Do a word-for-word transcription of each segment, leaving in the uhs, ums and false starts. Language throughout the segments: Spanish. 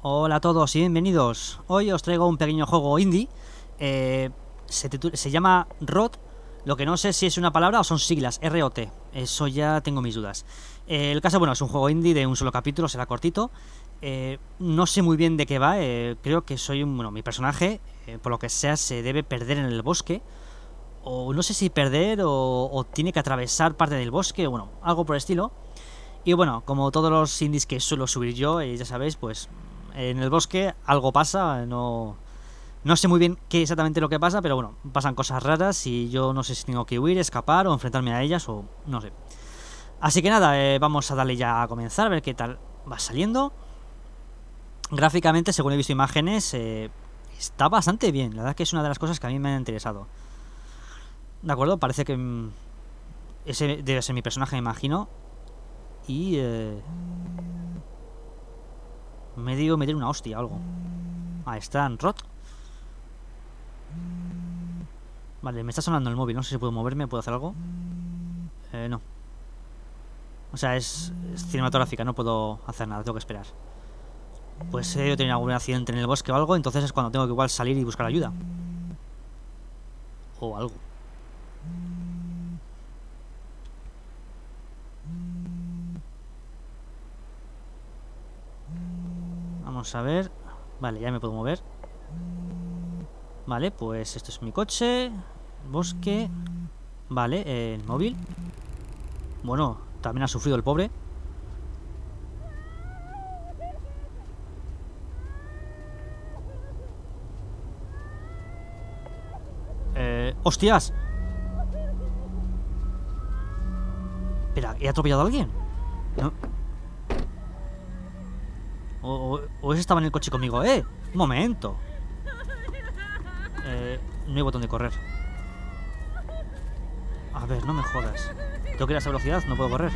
Hola a todos y bienvenidos. Hoy os traigo un pequeño juego indie. eh, se, se llama R O T. Lo que no sé si es una palabra o son siglas, R O T. Eso ya tengo mis dudas. eh, El caso, bueno, es un juego indie de un solo capítulo, será cortito. eh, No sé muy bien de qué va. eh, Creo que soy un... Bueno, mi personaje, eh, por lo que sea, se debe perder en el bosque. O no sé si perder o, o tiene que atravesar parte del bosque. Bueno, algo por el estilo. Y bueno, como todos los indies que suelo subir yo, eh, ya sabéis, pues en el bosque algo pasa, no, no sé muy bien qué exactamente lo que pasa, pero bueno, pasan cosas raras y yo no sé si tengo que huir, escapar o enfrentarme a ellas o no sé. Así que nada, eh, vamos a darle ya a comenzar, a ver qué tal va saliendo. Gráficamente, según he visto imágenes, eh, está bastante bien, la verdad que es una de las cosas que a mí me han interesado. De acuerdo, parece que mm, ese debe ser mi personaje, me imagino. Y... Eh, me digo meter una hostia o algo. Ahí está, en R O T. Vale, me está sonando el móvil. No sé si puedo moverme, puedo hacer algo. Eh, no. O sea, es, es cinematográfica, no puedo hacer nada, tengo que esperar. Pues he tenido algún accidente en el bosque o algo, entonces es cuando tengo que igual salir y buscar ayuda. O algo. Vamos a ver. Vale, ya me puedo mover. Vale, pues esto es mi coche. Bosque. Vale, eh, el móvil. Bueno, también ha sufrido el pobre. Eh, ¡hostias! Espera, ¿he atropellado a alguien? No. O, o, o ese estaba en el coche conmigo. ¡Eh! Un momento. Eh, no hay botón de correr. A ver, no me jodas. Tengo que ir a esa velocidad, no puedo correr.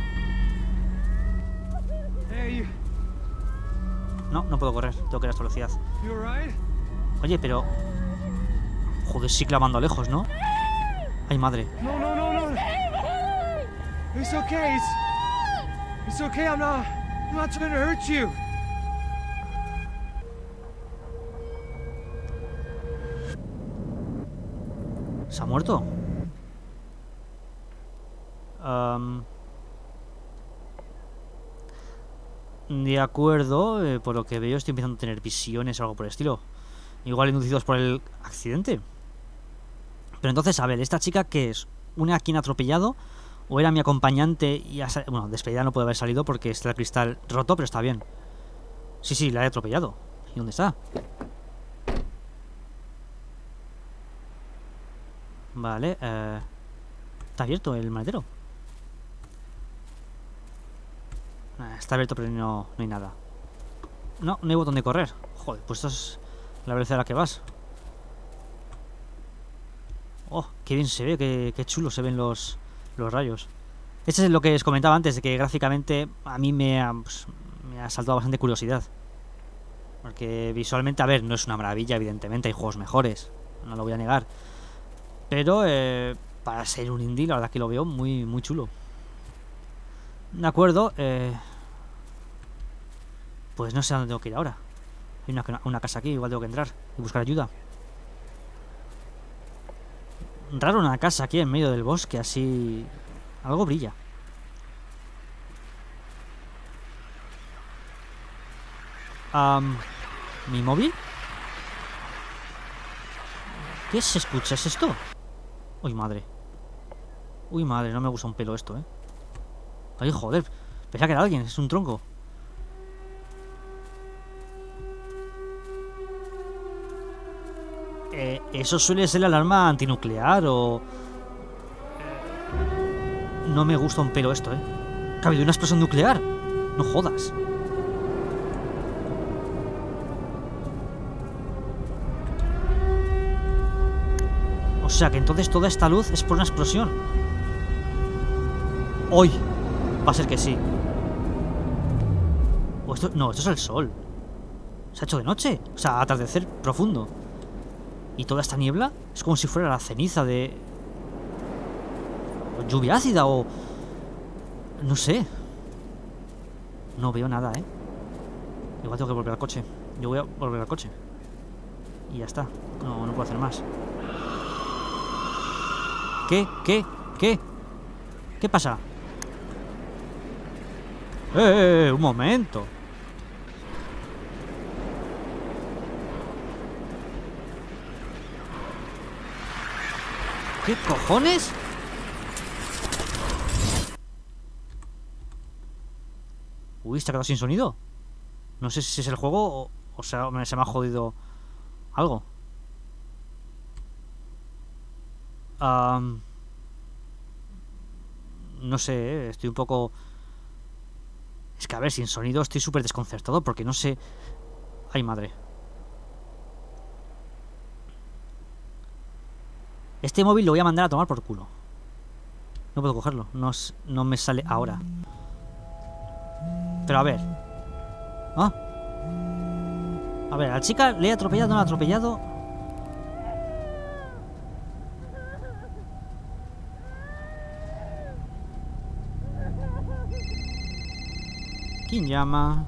No, no puedo correr, tengo que ir a esa velocidad. Oye, pero... Joder, sí clavando a lejos, ¿no? Ay, madre. No, no, no, no. It's okay. It's, it's okay. I'm not. I'm not trying to hurt you. ¿Se ha muerto? Um, de acuerdo, eh, por lo que veo estoy empezando a tener visiones o algo por el estilo. Igual inducidos por el accidente. Pero entonces, a ver, ¿esta chica qué es? ¿Una a quien ha atropellado? ¿O era mi acompañante y ha salido? Bueno, despedida no puede haber salido porque está el cristal roto, pero está bien. Sí, sí, la he atropellado. ¿Y dónde está? Vale, eh... está abierto el maletero. Está abierto, pero no, no hay nada. No, no hay botón de correr. Joder, pues esto es la velocidad a la que vas. Oh, qué bien se ve, qué, qué chulo se ven los, los rayos. Este es lo que os comentaba antes, de que gráficamente a mí me ha, pues, me ha saltado bastante curiosidad. Porque visualmente, a ver, no es una maravilla, evidentemente, hay juegos mejores, no lo voy a negar. Pero eh, para ser un indie, la verdad que lo veo muy, muy chulo. De acuerdo, eh, pues no sé a dónde tengo que ir ahora. Hay una, una casa aquí, igual tengo que entrar y buscar ayuda. Raro una casa aquí en medio del bosque, así... Algo brilla. Um, ¿Mi móvil? ¿Qué se escucha? ¿Es esto? Uy, madre. Uy, madre, no me gusta un pelo esto, ¿eh? Ay, joder. Pensaba que era alguien, es un tronco. Eh, eso suele ser la alarma antinuclear o... No me gusta un pelo esto, ¿eh? ¿Que ha habido una explosión nuclear? No jodas. O sea que entonces toda esta luz es por una explosión. Hoy va a ser que sí. O esto... No, esto es el sol. Se ha hecho de noche. O sea, atardecer profundo. Y toda esta niebla es como si fuera la ceniza de... o lluvia ácida o... No sé. No veo nada, ¿eh? Igual tengo que volver al coche. Yo voy a volver al coche. Y ya está. No, no puedo hacer más. ¿Qué? ¿Qué? ¿Qué? ¿Qué pasa? ¡Eh! eh, eh un momento. ¿Qué cojones? Uy, se ha quedado sin sonido. No sé si es el juego o, o sea, se me ha jodido algo. Um, no sé, eh, estoy un poco... Es que a ver, sin sonido estoy súper desconcertado porque no sé... Ay, madre. Este móvil lo voy a mandar a tomar por culo. No puedo cogerlo, no, no me sale ahora. Pero a ver. ¿Ah? A ver, a la chica le he atropellado, no la he atropellado. ¿Quién llama?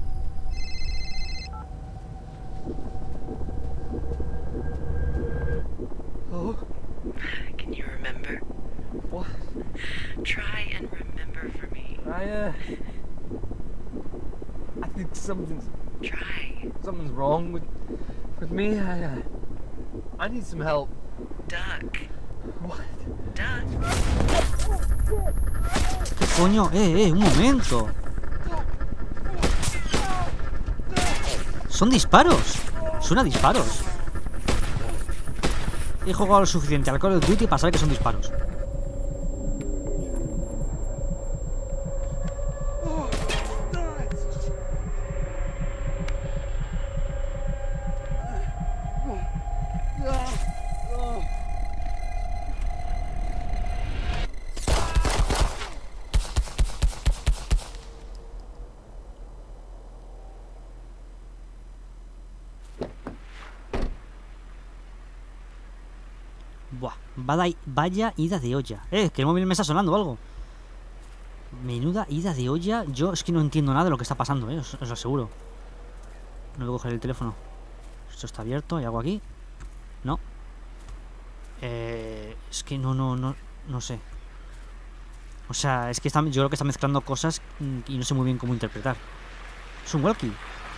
Oh, Can you remember? what? Try and remember for me. I, uh... I think something's... Try. Something's wrong with... With me. I, uh... I need some help. Duck. What? Duck. ¿Qué coño? Eh, eh, un momento. Son disparos. Suena disparos. He jugado lo suficiente al Call of Duty para saber que son disparos. Buah, vaya, vaya ida de olla. Eh, que el móvil me está sonando o algo. Menuda ida de olla. Yo es que no entiendo nada de lo que está pasando, eh, os, os lo aseguro. No voy a coger el teléfono. Esto está abierto, ¿hay algo aquí? No. Eh, es que no, no, no, no sé. O sea, es que está, yo creo que está mezclando cosas y no sé muy bien cómo interpretar. Es un walkie.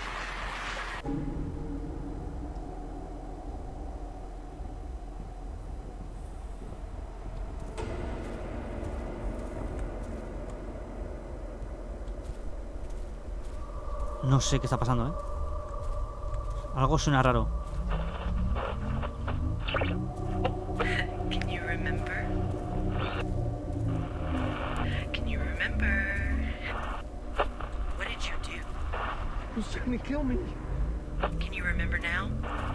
No sé qué está pasando, ¿eh? Algo suena raro. Can you remember? Can you remember? What did you do? He's trying to kill me. Can you remember now?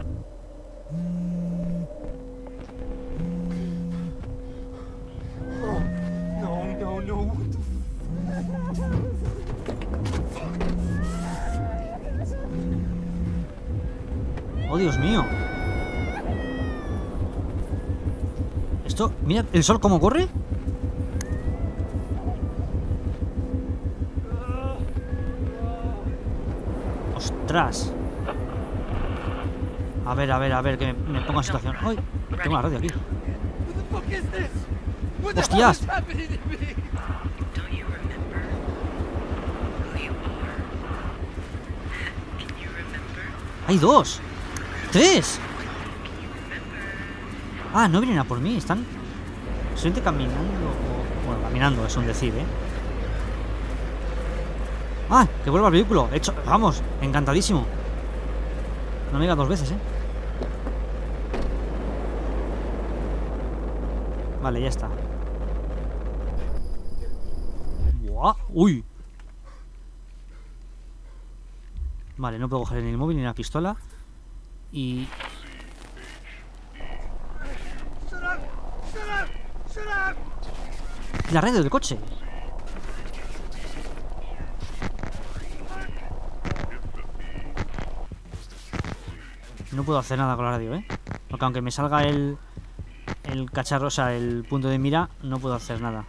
Oh, no, no, no. What the ¡Oh, Dios mío! Esto... Mira, ¿el sol cómo corre? ¡Ostras! A ver, a ver, a ver, que me, me pongo en situación. ¡Ay! Tengo la radio aquí. What the fuck is this? What the hell ¡Hostias! is happening to me? Don't you remember who you are? Can you remember? ¡Hay dos! ¡Tres! Can you remember? Ah, no vienen a por mí, están... Solamente caminando o... Bueno, caminando es un decir, ¿eh? ¡Ah! ¡Que vuelva al vehículo! Hecho... Vamos, encantadísimo. No me digas dos veces, ¿eh? Vale, ya está. ¡Buah! ¡Uy! Vale, no puedo coger ni el móvil ni la pistola. Y... Shut up! Shut up! Shut up! La radio del coche. No puedo hacer nada con la radio, ¿eh? Porque aunque me salga el... El cacharro, o sea, el punto de mira, no puedo hacer nada.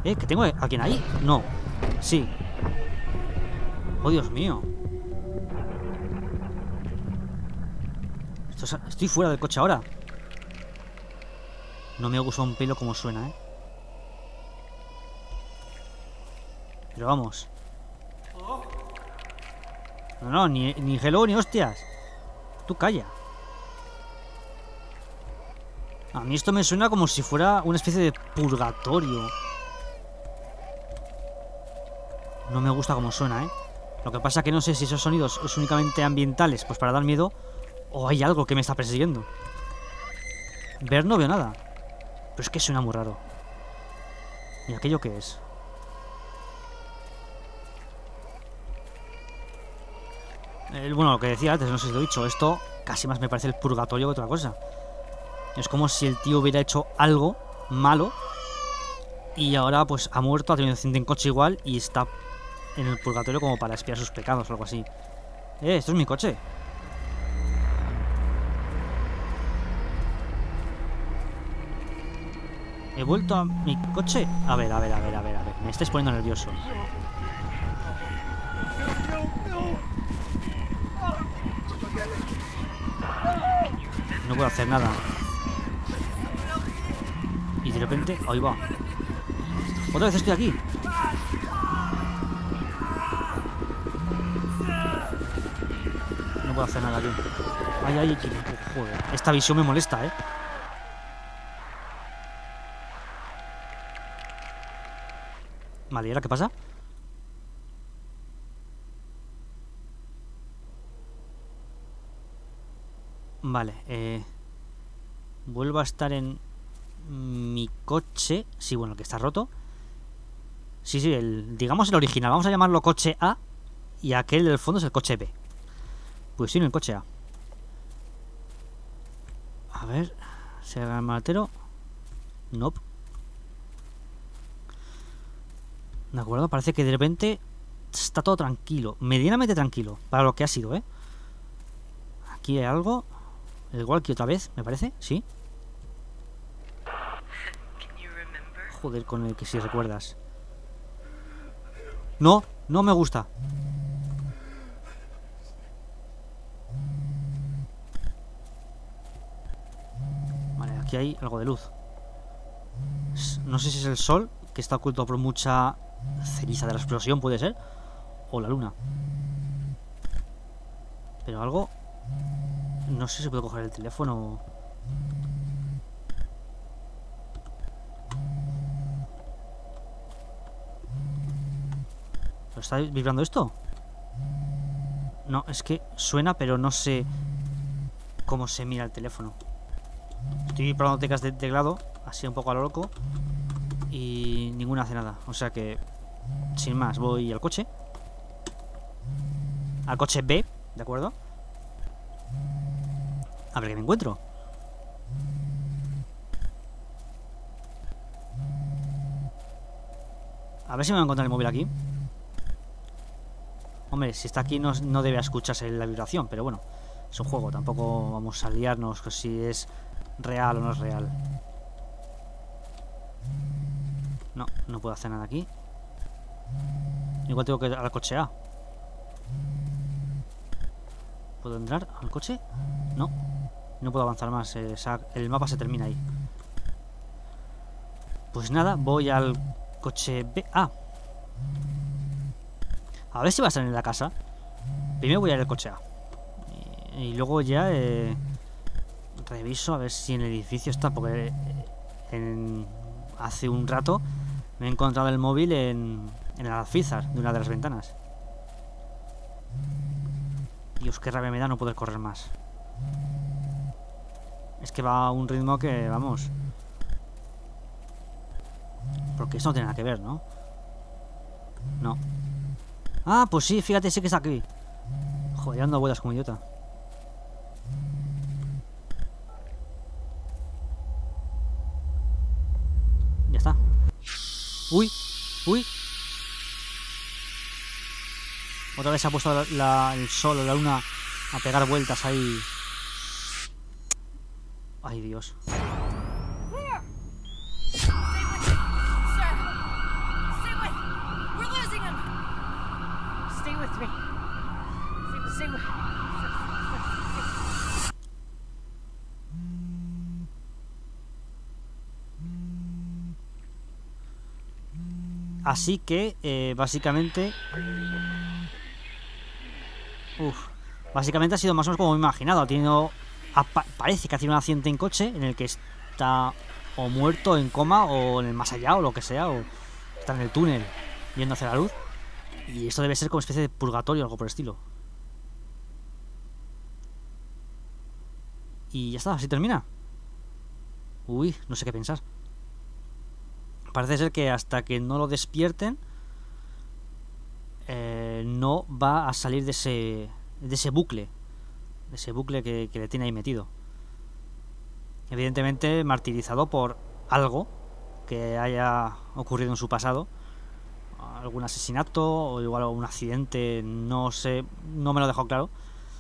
¿Eh? ¿Que tengo a alguien ahí? No. Sí. Oh, Dios mío. Esto es... Estoy fuera del coche ahora. No me gusta un pelo como suena, ¿eh? Pero vamos. No, no, ni, ni hello ni hostias. Tú calla. A mí esto me suena como si fuera una especie de purgatorio. No me gusta como suena, ¿eh? Lo que pasa que no sé si esos sonidos son únicamente ambientales, pues para dar miedo, o hay algo que me está persiguiendo. Ver no veo nada. Pero es que suena muy raro. ¿Y aquello qué es? Eh, bueno, lo que decía antes, no sé si lo he dicho, esto casi más me parece el purgatorio que otra cosa. Es como si el tío hubiera hecho algo malo y ahora pues ha muerto, ha tenido un accidente en coche igual y está en el purgatorio como para expiar sus pecados o algo así. Eh, esto es mi coche. He vuelto a mi coche. A ver, a ver, a ver, a ver, a ver. Me estáis poniendo nervioso. No puedo hacer nada. Y de repente, ahí va. Otra vez estoy aquí. No puedo hacer nada aquí. Ay, ay, ay, joder. Esta visión me molesta, eh. Vale, ¿y ahora qué pasa? Vale, eh... vuelvo a estar en mi coche. Sí, bueno, el que está roto. Sí, sí, el, digamos el original. Vamos a llamarlo coche A. Y aquel del fondo es el coche B. Pues sí, en el coche A. A ver, ¿se haga el maletero? Nope. De acuerdo, parece que de repente está todo tranquilo. Medianamente tranquilo, para lo que ha sido, ¿eh? Aquí hay algo. Igual que otra vez, me parece, ¿sí? Joder, con el que si recuerdas. No, no me gusta. Vale, aquí hay algo de luz. No sé si es el sol, que está oculto por mucha ceniza de la explosión, puede ser. O la luna. Pero algo... No sé si puedo coger el teléfono. ¿Lo está vibrando esto? No, es que suena, pero no sé cómo se mira el teléfono. Estoy probando teclas de teclado, así un poco a lo loco, y ninguna hace nada. O sea que, sin más, voy al coche. Al coche B, ¿de acuerdo? A ver qué me encuentro. A ver si me va a encontrar el móvil aquí. Hombre, si está aquí no, no debe escucharse la vibración, pero bueno, es un juego, tampoco vamos a liarnos con si es real o no es real. No, no puedo hacer nada aquí. Igual tengo que ir al coche A. ¿Puedo entrar al coche? No, no puedo avanzar más, eh, el mapa se termina ahí. Pues nada, voy al coche B. Ah, a ver si va a estar en la casa. Primero voy a ir al coche A. Y, y luego ya eh, reviso a ver si en el edificio está. Porque en, hace un rato me he encontrado el móvil en, en el alféizar de una de las ventanas. Dios, qué rabia me da no poder correr más. Es que va a un ritmo que, vamos... Porque esto no tiene nada que ver, ¿no? No. Ah, pues sí, fíjate, sí que está aquí. Joder, dando vueltas como idiota. Ya está. Uy, uy. Otra vez se ha puesto la, la, el sol o la luna a pegar vueltas ahí. Ay, Dios. Así que, eh, básicamente... Uf, básicamente ha sido más o menos como me he imaginado. Ha tenido... ha, parece que ha tenido un accidente en coche en el que está o muerto, en coma, o en el más allá, o lo que sea, o está en el túnel yendo hacia la luz. Y esto debe ser como una especie de purgatorio o algo por el estilo. Y ya está, así termina. Uy, no sé qué pensar. Parece ser que hasta que no lo despierten, eh, no va a salir de ese, de ese bucle. De ese bucle que, que le tiene ahí metido. Evidentemente martirizado por algo que haya ocurrido en su pasado. Algún asesinato o igual algún accidente, no sé, no me lo dejó claro.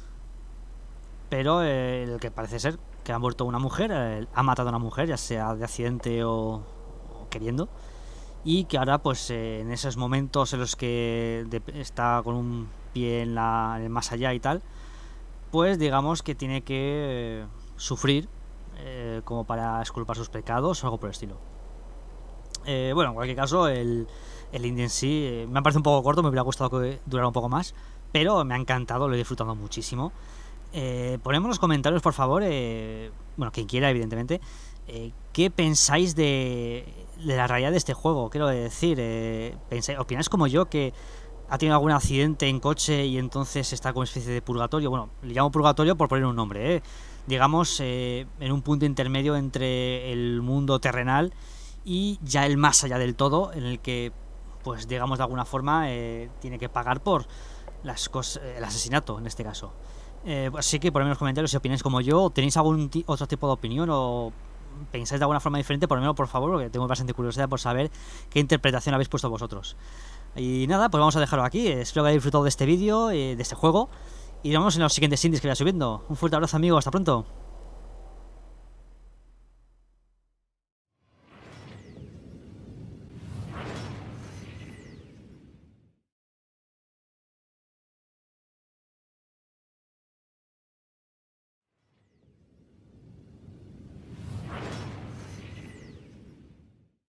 Pero eh, el que parece ser que ha muerto una mujer, eh, ha matado a una mujer, ya sea de accidente o, o queriendo. Y que ahora pues eh, en esos momentos en los que de, está con un pie en, la, en el más allá y tal, pues digamos que tiene que eh, sufrir eh, como para exculpar sus pecados o algo por el estilo. Eh, bueno, en cualquier caso, el, el indie en sí eh, me ha parecido un poco corto, me hubiera gustado que durara un poco más, pero me ha encantado, lo he disfrutado muchísimo. Eh, ponemos en los comentarios, por favor, eh, bueno, quien quiera, evidentemente, eh, ¿qué pensáis de, de la realidad de este juego? Quiero decir, eh, pensáis, ¿opináis como yo que ha tenido algún accidente en coche y entonces está como una especie de purgatorio? Bueno, le llamo purgatorio por poner un nombre, ¿eh? Digamos, eh, en un punto intermedio entre el mundo terrenal y ya el más allá del todo, en el que, pues digamos de alguna forma, eh, tiene que pagar por las cosas, el asesinato en este caso. Eh, así que ponedme en los comentarios si opináis como yo, tenéis algún otro tipo de opinión o pensáis de alguna forma diferente, ponedmelo por favor, porque tengo bastante curiosidad por saber qué interpretación habéis puesto vosotros. Y nada, pues vamos a dejarlo aquí. Espero que hayáis disfrutado de este vídeo, eh, de este juego, y nos vemos en los siguientes indies que voy subiendo. Un fuerte abrazo, amigos, hasta pronto.